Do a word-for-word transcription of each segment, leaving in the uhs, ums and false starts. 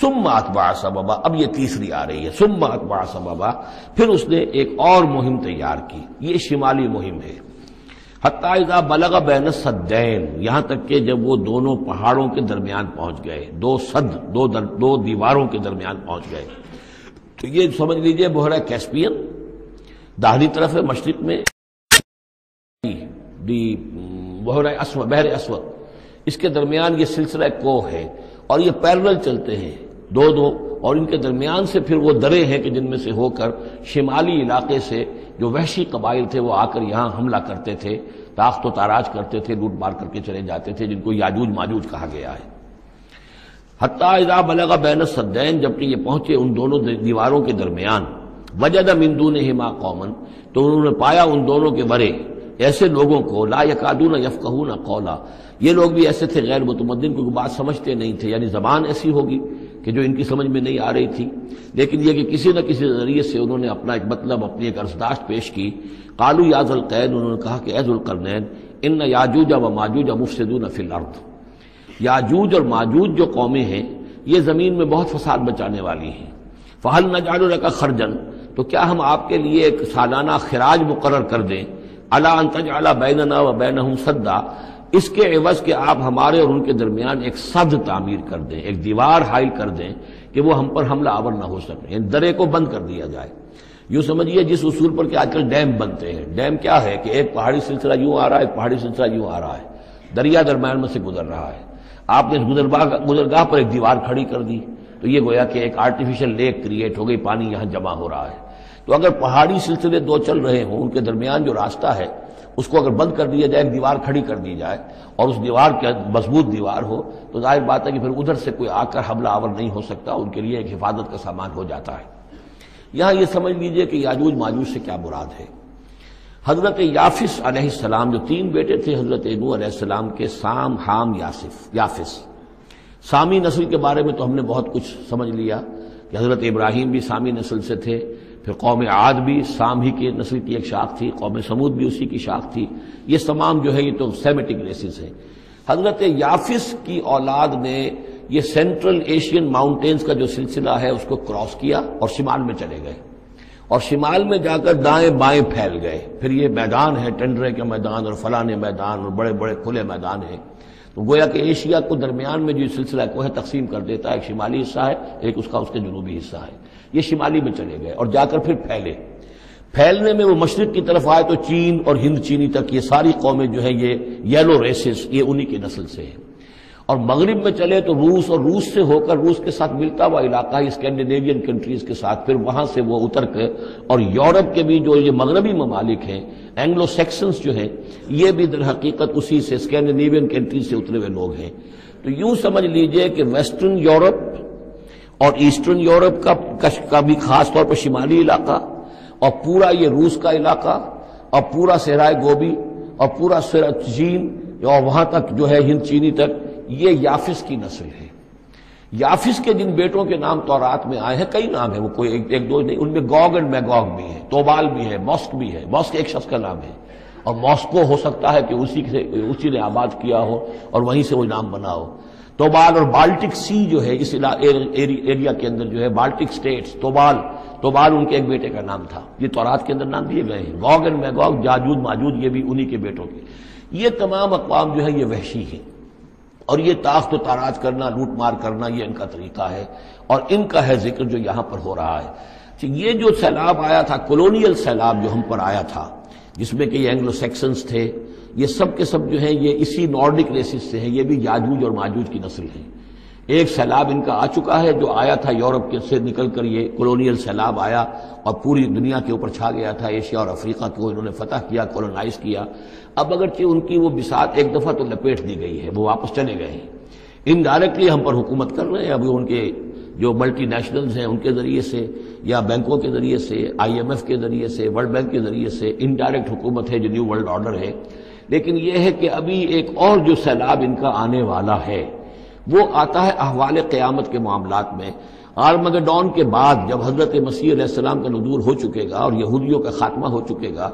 ثم اتبع سببا، اب یہ تیسری آ رہی ہے، ثم اتبع سببا، پھر اس نے ایک اور مہم تیار کی، یہ شمالی مہم ہے، حتی اذا بلغ بین السدین، یہاں تک کہ جب وہ دونوں پہاڑوں کے درمیان پہنچ گئے، دو سد، دو در دو دیواروں کے درمیان پہنچ گئے، تو یہ سمجھ لیجئے بحیرہ کیسپیئن داہنی طرف ہے مشرق میں، دی بحیرہ اسود، بحر اسود، اس کے درمیان یہ سلسلہ کوہ ہے، اور یہ پیرلل چلتے ہیں دو دو، اور ان کے درمیان سے پھر وہ درے ہیں کہ جن میں سے ہو کر شمالی علاقے سے جو وحشی قبائل تھے وہ آ کر یہاں حملہ کرتے تھے، تاخت و تاراج کرتے تھے، لوٹ مار کر کے چلے جاتے تھے، جن کو یاجوج ماجوج کہا گیا ہے۔ حتی اذا بلغ بین السدین، جبکہ یہ پہنچے ان دونوں دیواروں کے درمیان، وجد من دونہما قوما، تو انہوں نے پایا ان دونوں کے ورے ایسے لوگوں کو، لا یکادون یفقہون قولا، یہ لوگ بھی ایسے تھے غیر متمدن، کیونکہ بات سمجھتے نہیں تھے، یعنی زبان ایسی ہوگی کہ جو ان کی سمجھ میں نہیں آ رہی تھی، لیکن یہ کہ کسی نہ کسی ذریعے سے انہوں نے اپنا ایک مطلب، اپنی ایک عرضداشت پیش کی۔ قالوا یا ذا القرنین، انہوں نے کہا کہ اے ذو القرنین، ان یاجوج و ماجوج مفسدون فی الارض، یاجوج اور ماجوج جو قومیں ہیں یہ زمین میں بہت فساد مچانے والی ہیں، فہل نجعل لک خرجا، تو کیا ہم آپ کے لیے ایک سالانہ خراج مقرر کر دیں، الا ان تجعل بیننا و بینہم سدا، اس کے عوض کہ آپ ہمارے اور ان کے درمیان ایک سد تعمیر کر دیں، ایک دیوار حائل کر دیں کہ وہ ہم پر حملہ آور نہ ہو سکے، یعنی درے کو بند کر دیا جائے۔ یوں سمجھیے جس اصول پر کہ آج کل ڈیم بنتے ہیں، ڈیم کیا ہے کہ ایک پہاڑی سلسلہ یوں آ رہا ہے، ایک پہاڑی سلسلہ یوں آ رہا ہے، دریا درمیان میں سے گزر رہا ہے، آپ نے اس گزرگاہ گزرگاہ پر ایک دیوار کھڑی کر دی تو یہ گویا کہ ایک آرٹیفیشل لیک کریٹ ہو گئی، پانی یہاں جمع ہو رہا ہے۔ تو اگر پہاڑی سلسلے دو چل رہے ہوں، ان کے درمیان جو راستہ ہے اس کو اگر بند کر دیا جائے، ایک دیوار کھڑی کر دی جائے، اور اس دیوار کے مضبوط دیوار ہو، تو ظاہر بات ہے کہ پھر ادھر سے کوئی آ کر حملہ آور نہیں ہو سکتا، ان کے لیے ایک حفاظت کا سامان ہو جاتا ہے۔ یہاں یہ سمجھ لیجئے کہ یاجوج ماجوج سے کیا مراد ہے۔ حضرت یافس علیہ السلام، جو تین بیٹے تھے حضرت نوح علیہ السلام کے، سام، حام، یاسف یافس، سامی نسل کے بارے میں تو ہم نے بہت کچھ سمجھ لیا کہ حضرت ابراہیم بھی سامی نسل سے تھے، پھر قوم عاد بھی سام ہی کی نسل کی ایک شاخ تھی، قوم سمود بھی اسی کی شاخ تھی، یہ تمام جو ہے یہ تو سیمیٹک ریسز ہیں۔ حضرت یافس کی اولاد نے یہ سینٹرل ایشین ماؤنٹینز کا جو سلسلہ ہے اس کو کراس کیا اور شمال میں چلے گئے، اور شمال میں جا کر دائیں بائیں پھیل گئے، پھر یہ میدان ہے ٹنڈرے کے میدان اور فلانے میدان اور بڑے بڑے کھلے میدان ہیں، تو گویا کہ ایشیا کو درمیان میں جو سلسلہ کو ہے تقسیم کر دیتا ہے، ایک شمالی حصہ ہے، ایک اس کا اس کے جنوبی حصہ ہے، یہ شمالی میں چلے گئے اور جا کر پھر پھیلے۔ پھیلنے میں وہ مشرق کی طرف آئے تو چین اور ہند چینی تک یہ ساری قومیں جو ہے یہ یلو ریسز، یہ انہی کی نسل سے ہیں، اور مغرب میں چلے تو روس، اور روس سے ہو کر روس کے ساتھ ملتا ہوا علاقہ ہے اسکینڈینیوین کنٹریز کے ساتھ، پھر وہاں سے وہ اتر کے، اور یورپ کے بھی جو یہ مغربی ممالک ہیں، اینگلو سیکسنز جو ہیں، یہ بھی در حقیقت اسی سے اسکینڈینیوین کنٹریز سے اترے ہوئے لوگ ہیں۔ تو یوں سمجھ لیجئے کہ ویسٹرن یورپ اور ایسٹرن یورپ کا کا بھی خاص طور پر شمالی علاقہ، اور پورا یہ روس کا علاقہ، اور پورا صحرائے گوبی، اور پورا چین، اور وہاں تک جو ہے ہند چینی تک، یہ یافس کی نسل ہے۔ یافس کے جن بیٹوں کے نام تورات میں آئے ہیں، کئی نام ہیں، وہ کوئی ایک, ایک دو نہیں، ان میں گوگ اینڈ میگوگ بھی ہے، توبال بھی ہے، موسک بھی ہے، موسک ایک شخص کا نام ہے، اور ماسکو ہو سکتا ہے کہ اسی سے اسی نے آباد کیا ہو اور وہیں سے وہ نام بنا ہو۔ توبال اور بالٹک سی جو ہے اس ایریا کے اندر جو ہے بالٹک سٹیٹس، توبال توبال ان کے ایک بیٹے کا نام تھا، یہ تورات کے اندر نام دیے گئے ہیں۔ گوگ اینڈ میگوگ، جاجوج ماجوج، یہ بھی انہی کے بیٹوں کے۔ یہ تمام اقوام جو ہے یہ وحشی ہیں، اور یہ تاخت و تاراج کرنا، لوٹ مار کرنا، یہ ان کا طریقہ ہے، اور ان کا ہے ذکر جو یہاں پر ہو رہا ہے۔ یہ جو سیلاب آیا تھا، کولونیل سیلاب جو ہم پر آیا تھا، جس میں کہ یہ اینگلو سیکسنز تھے، یہ سب کے سب جو ہیں یہ اسی نارڈک ریسز سے ہیں، یہ بھی یاجوج اور ماجوج کی نسل ہیں۔ ایک سیلاب ان کا آ چکا ہے جو آیا تھا یورپ کے سے نکل کر، یہ کولونیل سیلاب آیا اور پوری دنیا کے اوپر چھا گیا تھا، ایشیا اور افریقہ کو انہوں نے فتح کیا، کولونائز کیا۔ اب اگرچہ ان کی وہ بساط ایک دفعہ تو لپیٹ دی گئی ہے، وہ واپس چلے گئے ہیں، انڈائریکٹلی ہم پر حکومت کر رہے ہیں۔ ابھی ان کے جو ملٹی نیشنلز ہیں ان کے ذریعے سے، یا بینکوں کے ذریعے سے، آئی ایم ایف کے ذریعے سے، ورلڈ بینک کے ذریعے سے انڈائریکٹ حکومت ہے جو نیو ورلڈ آرڈر ہے۔ لیکن یہ ہے کہ ابھی ایک اور جو سیلاب ان کا آنے والا ہے وہ آتا ہے احوال قیامت کے معاملات میں۔ آرمگڈون کے بعد جب حضرت مسیح علیہ السلام کا نزول ہو چکے گا اور یہودیوں کا خاتمہ ہو چکے گا،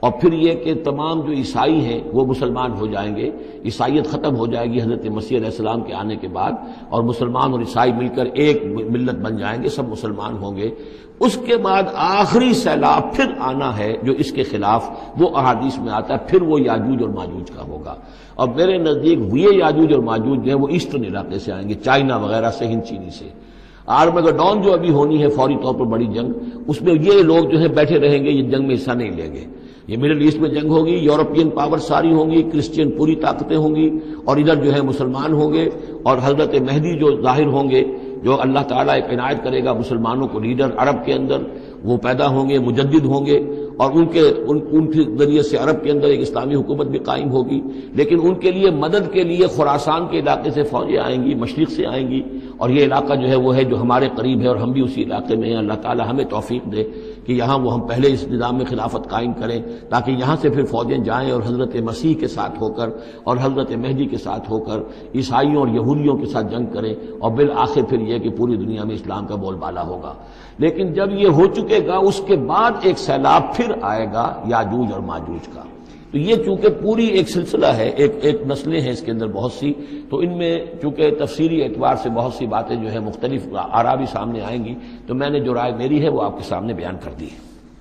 اور پھر یہ کہ تمام جو عیسائی ہیں وہ مسلمان ہو جائیں گے، عیسائیت ختم ہو جائے گی حضرت مسیح علیہ السلام کے آنے کے بعد، اور مسلمان اور عیسائی مل کر ایک ملت بن جائیں گے، سب مسلمان ہوں گے۔ اس کے بعد آخری سیلاب پھر آنا ہے جو اس کے خلاف، وہ احادیث میں آتا ہے، پھر وہ یاجوج اور ماجوج کا ہوگا۔ اور میرے نزدیک یہ یاجوج اور ماجوج جو ہیں وہ ایسٹرن علاقے سے آئیں گے، چائنا وغیرہ سے، ہند چینی سے۔ آرمگڈون جو ابھی ہونی ہے فوری طور پر بڑی جنگ، اس میں یہ لوگ جو ہے بیٹھے رہیں گے، یہ جنگ میں حصہ نہیں لیں گے۔ یہ مڈل ایسٹ میں جنگ ہوگی، یورپین پاور ساری ہوں گی، کرسچین پوری طاقتیں ہوں گی، اور ادھر جو ہے مسلمان ہوں گے، اور حضرت مہدی جو ظاہر ہوں گے، جو اللہ تعالیٰ ایک عنایت کرے گا مسلمانوں کو لیڈر عرب کے اندر، وہ پیدا ہوں گے، مجدد ہوں گے، اور ان کے ان, ان کے ذریعے سے عرب کے اندر ایک اسلامی حکومت بھی قائم ہوگی۔ لیکن ان کے لیے مدد کے لیے خراسان کے علاقے سے فوجیں آئیں گی، مشرق سے آئیں گی، اور یہ علاقہ جو ہے وہ ہے جو ہمارے قریب ہے، اور ہم بھی اسی علاقے میں ہیں۔ اللہ تعالیٰ ہمیں توفیق دے کہ یہاں وہ ہم پہلے اس نظام میں خلافت قائم کریں، تاکہ یہاں سے پھر فوجیں جائیں اور حضرت مسیح کے ساتھ ہو کر اور حضرت مہدی کے ساتھ ہو کر عیسائیوں اور یہودیوں کے ساتھ جنگ کریں، اور بالآخر پھر یہ کہ پوری دنیا میں اسلام کا بول بالا ہوگا۔ لیکن جب یہ ہو چکے گا، اس کے بعد ایک سیلاب پھر آئے گا یاجوج اور ماجوج کا۔ تو یہ چونکہ پوری ایک سلسلہ ہے، ایک ایک نسلیں ہیں اس کے اندر بہت سی، تو ان میں چونکہ تفسیری اعتبار سے بہت سی باتیں جو ہے مختلف آراء بھی سامنے آئیں گی، تو میں نے جو رائے میری ہے وہ آپ کے سامنے بیان کر دی ہے۔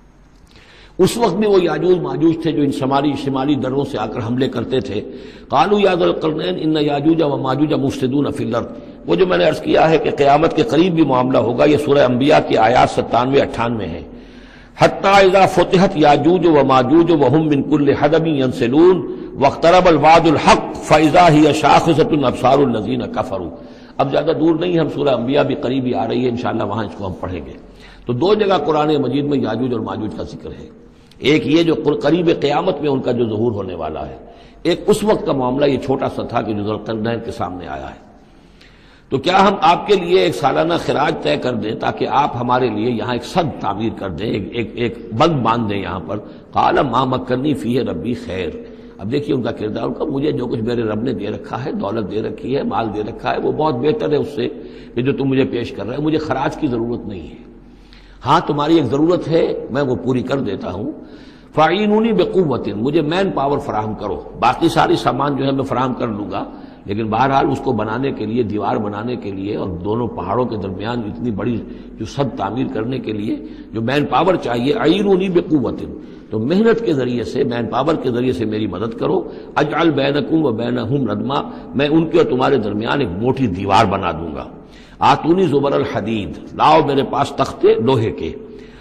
اس وقت بھی وہ یاجوج ماجوج تھے جو ان شمالی شمالی دروں سے آ کر حملے کرتے تھے۔ قالوا یا ذا القرنین ان یاجوج و ماجوج مفسدون فی الارض، وہ جو میں نے عرض کیا ہے کہ قیامت کے قریب بھی معاملہ ہوگا، یہ سورہ انبیاء کی آیات ستانوے اٹھانوے ہے۔ حتی اذا فتحت یاجوج و ماجوج وهم من کل حدب ینسلون واقترب الوعد الحق فاذا هی شاخصۃ ابصار الذین کفروا۔ اب زیادہ دور نہیں، ہم سورہ انبیاء بھی قریب ہی آ رہی ہے، انشاءاللہ وہاں اس کو ہم پڑھیں گے۔ تو دو جگہ قرآن مجید میں یاجوج اور ماجوج کا ذکر ہے، ایک یہ جو قریب قیامت میں ان کا جو ظہور ہونے والا ہے، ایک اس وقت کا معاملہ یہ چھوٹا سا تھا کہ جو ذوالقرنین کے سامنے آیا ہے۔ تو کیا ہم آپ کے لیے ایک سالانہ خراج طے کر دیں تاکہ آپ ہمارے لیے یہاں ایک سد تعمیر کر دیں، ایک ایک, ایک بند باندھ دیں یہاں پر؟ قال ما مکنی فیہ ربی خیر۔ اب دیکھیے ان کا کردار، ان کا مجھے جو کچھ میرے رب نے دے رکھا ہے، دولت دے رکھی ہے، مال دے رکھا ہے، وہ بہت بہتر ہے اس سے کہ جو تم مجھے پیش کر رہے ہیں، مجھے خراج کی ضرورت نہیں ہے۔ ہاں تمہاری ایک ضرورت ہے، میں وہ پوری کر دیتا ہوں۔ فاعینونی بقوت، مجھے مین پاور فراہم کرو، باقی ساری سامان جو ہے میں فراہم کر لوں گا، لیکن بہرحال اس کو بنانے کے لیے، دیوار بنانے کے لیے اور دونوں پہاڑوں کے درمیان اتنی بڑی جو سد تعمیر کرنے کے لیے جو مین پاور چاہیے، اعینونی بقوت، تو محنت کے ذریعے سے، مین پاور کے ذریعے سے میری مدد کرو۔ اجعل بینکم و بینہم ردما، میں ان کے اور تمہارے درمیان ایک موٹی دیوار بنا دوں گا۔ آتونی زبر الحدید، لاؤ میرے پاس تختے لوہے کے۔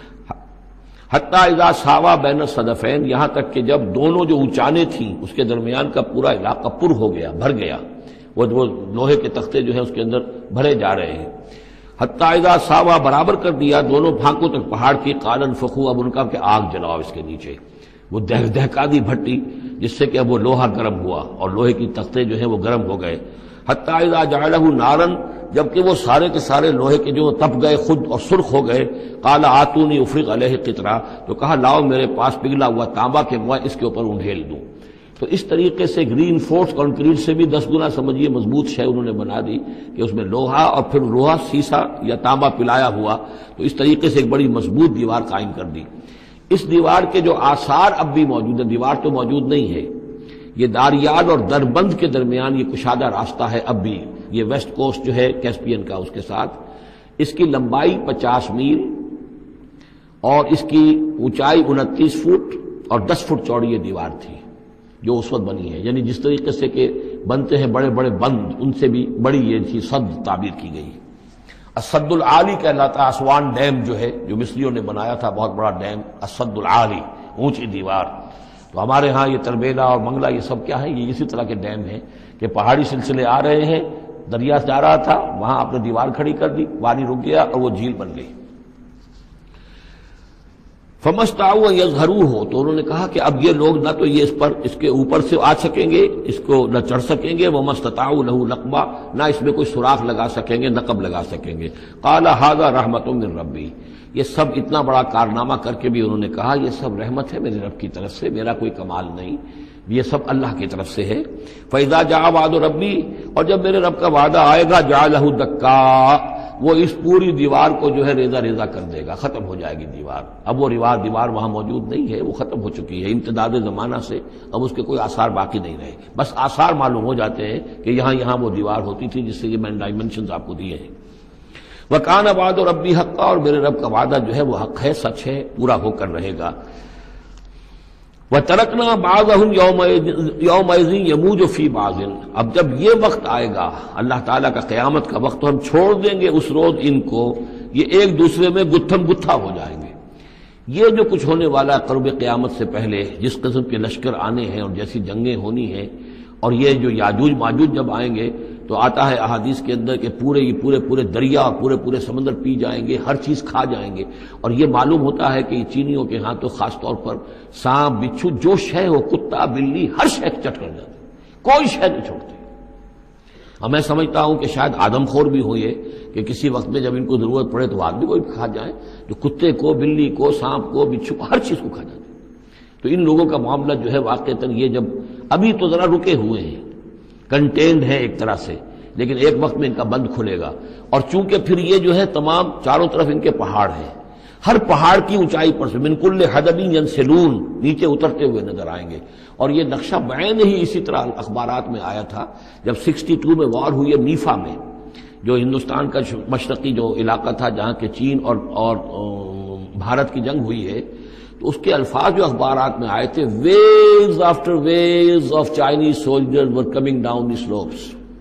حتی اذا ساوا بین الصدفین، یہاں تک کہ جب دونوں جو اونچانے تھیں اس کے درمیان کا پورا علاقہ پر ہو گیا، بھر گیا، وہ وہ لوہے کے تختے جو ہیں اس کے اندر بھرے جا رہے ہیں۔ حتی اذا ساوا، برابر کر دیا دونوں پھانکوں تک پہاڑ کی، قال انفخوا، اب ان کا کہ آگ جلاؤ اس کے نیچے، وہ دہ دہکا دی بھٹی جس سے کہ اب وہ لوہا گرم ہوا اور لوہے کی تختے جو ہیں وہ گرم ہو گئے۔ حتی اذا جعلہ نارا، جبکہ وہ سارے کے سارے لوہے کے جو تپ گئے خود اور سرخ ہو گئے۔ قال آتونی افرغ علیہ قطرہ، تو کہا لاؤ میرے پاس پگھلا ہوا تانبا کہ میں اس کے اوپر انڈھیل دوں۔ تو اس طریقے سے گرین فورس کنکریٹ سے بھی دس گنا سمجھیے مضبوط شے انہوں نے بنا دی کہ اس میں لوہا اور پھر لوہا سیسا یا تانبا پلایا ہوا، تو اس طریقے سے ایک بڑی مضبوط دیوار قائم کر دی۔ اس دیوار کے جو آثار اب بھی موجود ہیں، دیوار تو موجود نہیں ہے، یہ داریال اور دربند کے درمیان یہ کشادہ راستہ ہے اب بھی، یہ ویسٹ کوسٹ جو ہے کیسپین کا، اس کے ساتھ اس کی لمبائی پچاس میل اور اس کی اونچائی انتیس فٹ اور دس فٹ چوڑی یہ دیوار تھی جو اس وقت بنی ہے۔ یعنی جس طریقے سے کہ بنتے ہیں بڑے بڑے بند، ان سے بھی بڑی یہ تھی سد تعبیر کی گئی۔ السد العالی کہلاتا ہے اسوان ڈیم جو ہے، جو مصریوں نے بنایا تھا، بہت بڑا ڈیم، السد العالی، اونچی دیوار۔ تو ہمارے ہاں یہ تربیلا اور منگلا یہ سب کیا ہے، یہ اسی طرح کے ڈیم ہیں کہ پہاڑی سلسلے آ رہے ہیں، دریا جا رہا تھا، وہاں آپ نے دیوار کھڑی کر دی، پانی رک گیا اور وہ جھیل بن گئی۔ فمستطاعوا ان یظہروہ، تو انہوں نے کہا کہ اب یہ لوگ نہ تو یہ اس پر اس کے اوپر سے آ سکیں گے، اس کو نہ چڑھ سکیں گے، وما استطاعوا لہ نقبا، نہ اس میں کوئی سوراخ لگا سکیں گے، نقب لگا سکیں گے۔ قال ھذا رحمۃ من ربی، یہ سب اتنا بڑا کارنامہ کر کے بھی انہوں نے کہا یہ سب رحمت ہے میرے رب کی طرف سے، میرا کوئی کمال نہیں، یہ سب اللہ کی طرف سے ہے۔ فَإِذَا جَاءَ وَعْدُ رَبِّي، اور جب میرے رب کا وعدہ آئے گا، جَعَلَهُ دَكَّا، وہ اس پوری دیوار کو جو ہے ریزہ ریزہ کر دے گا، ختم ہو جائے گی دیوار. اب وہ دیوار دیوار وہاں موجود نہیں ہے، وہ ختم ہو چکی ہے امتداد زمانہ سے. اب اس کے کوئی آثار باقی نہیں رہے، بس آثار معلوم ہو جاتے ہیں کہ یہاں یہاں وہ دیوار ہوتی تھی، جس سے یہ میں نے ڈائمنشنز آپ کو دیے ہیں. وَكَانَ وَعْدُ رَبِّي حَقًّا، اور میرے رب کا وعدہ جو ہے وہ حق ہے، سچ ہے، پورا ہو کر رہے گا. وَتَرَكْنَا بَعْضَهُمْ يَوْمَئِذٍ يَمُوجُ فِي بَعْضٍ، اب جب یہ وقت آئے گا اللہ تعالیٰ کا قیامت کا وقت، تو ہم چھوڑ دیں گے اس روز ان کو، یہ ایک دوسرے میں گتھم گتھا ہو جائیں گے. یہ جو کچھ ہونے والا ہے قرب قیامت سے پہلے، جس قسم کے لشکر آنے ہیں اور جیسی جنگیں ہونی ہیں، اور یہ جو یاجوج ماجوج جب آئیں گے تو آتا ہے احادیث کے اندر کہ پورے یہ پورے پورے دریا اور پورے پورے سمندر پی جائیں گے، ہر چیز کھا جائیں گے. اور یہ معلوم ہوتا ہے کہ یہ چینیوں کے ہاں تو خاص طور پر سانپ بچھو جو شے ہو، کتا بلی، ہر شے چٹ کر جاتے، کوئی شے نہیں چھوڑتے. اور میں سمجھتا ہوں کہ شاید آدم خور بھی ہو یہ کہ کسی وقت میں جب ان کو ضرورت پڑے تو آدمی کو بھی کھا جائیں، جو کتے کو، بلی کو، سانپ کو، بچھو کو، ہر چیز کو کھا جاتے. تو ان لوگوں کا معاملہ جو ہے واقعتاً یہ جب ابھی تو ذرا رکے ہوئے ہیں، کنٹینڈ ہے ایک طرح سے، لیکن ایک وقت میں ان کا بند کھلے گا. اور چونکہ پھر یہ جو ہے تمام چاروں طرف ان کے پہاڑ ہیں، ہر پہاڑ کی اونچائی پر سے من کل حدب ینسلون نیچے اترتے ہوئے نظر آئیں گے. اور یہ نقشہ بعین ہی اسی طرح اخبارات میں آیا تھا جب سکسٹی ٹو میں وار ہوئی ہے نیفا میں، جو ہندوستان کا مشرقی جو علاقہ تھا جہاں کے چین اور اور بھارت کی جنگ ہوئی ہے، تو اس کے الفاظ جو اخبارات میں آئے تھے، waves after waves of Chinese soldiers were coming down the slopes,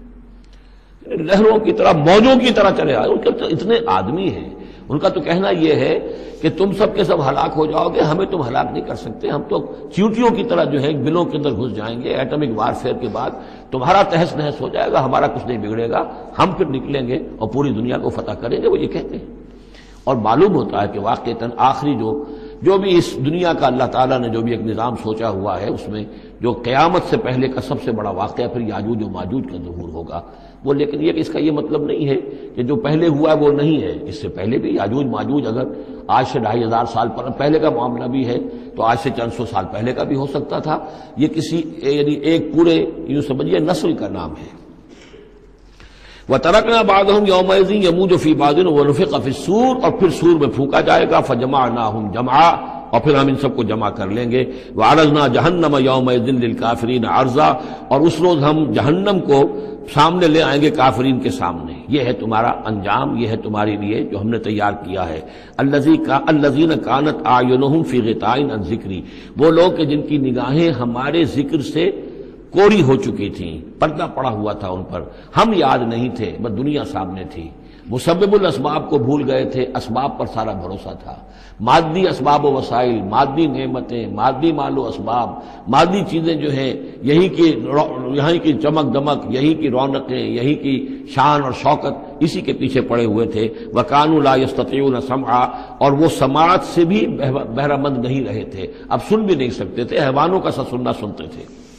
لہروں کی طرح، موجوں کی طرح چلے آئے. ان کے اتنے آدمی ہیں، ان کا تو کہنا یہ ہے کہ تم سب کے سب ہلاک ہو جاؤ گے، ہمیں تم ہلاک نہیں کر سکتے، ہم تو چیونٹیوں کی طرح جو ہے بلوں کے اندر گھس جائیں گے. ایٹمک وارفیئر کے بعد تمہارا تہس نہس ہو جائے گا، ہمارا کچھ نہیں بگڑے گا، ہم پھر نکلیں گے اور پوری دنیا کو فتح کریں گے، وہ یہ کہتے ہیں. اور معلوم ہوتا ہے کہ واقعتاً آخری جو جو بھی اس دنیا کا اللہ تعالیٰ نے جو بھی ایک نظام سوچا ہوا ہے، اس میں جو قیامت سے پہلے کا سب سے بڑا واقعہ پھر یاجوج و ماجوج کا ظہور ہوگا وہ. لیکن یہ کہ اس کا یہ مطلب نہیں ہے کہ جو پہلے ہوا ہے وہ نہیں ہے، اس سے پہلے بھی یاجوج ماجوج اگر آج سے ڈھائی ہزار سال پہلے کا معاملہ بھی ہے تو آج سے چند سو سال پہلے کا بھی ہو سکتا تھا. یہ کسی یعنی ایک پورے یوں سمجھیے نسل کا نام ہے. وَتَرَكْنَا بَعْضَهُمْ يَوْمَئِذٍ يَمُوجُ فِي بَعْضٍ وَنُفِخَ فِي الصُّورِ، اور پھر سور میں پھونکا جائے گا. فَجَمَعْنَاهُمْ جَمْعًا، اور پھر ہم ان سب کو جمع کر لیں گے. وَعَرَضْنَا جَهَنَّمَ يَوْمَئِذٍ لِلْكَافِرِينَ عَرْضًا، اور اس روز ہم جہنم کو سامنے لے آئیں گے کافرین کے سامنے. یہ ہے تمہارا انجام، یہ ہے تمہارے لیے جو ہم نے تیار کیا ہے. الذین کانت اعینہم فی غطاء عن ذکری، وہ لوگ کہ جن کی نگاہیں ہمارے ذکر سے کوری ہو چکی تھیں، پردہ پڑا ہوا تھا ان پر، ہم یاد نہیں تھے، بس دنیا سامنے تھی. مسبب الاسباب کو بھول گئے تھے، اسباب پر سارا بھروسہ تھا. مادی اسباب و وسائل، مادی نعمتیں، مادی مال و اسباب، مادی چیزیں جو ہیں، یہی کی یہی کی چمک دمک، یہی کی رونقیں، یہی کی شان اور شوکت، اسی کے پیچھے پڑے ہوئے تھے. وَكَانُوا لَا يَسْتَطِيعُونَ سَمْعًا، اور وہ سماعت سے بھی بہرہ مند نہیں رہے تھے، اب سن بھی نہیں سکتے تھے، حیوانوں کا سا سننا سنتے تھے.